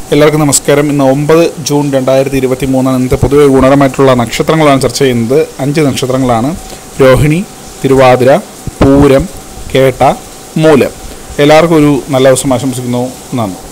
എല്ലാവർക്കും നമസ്കാരം. ഇന്ന് 9 ജൂൺ 2023 ഇന്നത്തെ പൊതുവെ ഗുണപരമായിട്ടുള്ള നക്ഷത്രങ്ങളാണ് ചർച്ച ചെയ്യുന്നത്. 5 നക്ഷത്രങ്ങളാണ്: രോഹിണി, തിരുവാതിര, പൂരം, കേട്ട, മൂലം. എല്ലാവർക്കും ഒരു നല്ല ദിവസം ആശംസിക്കുന്നു. നന്ദി.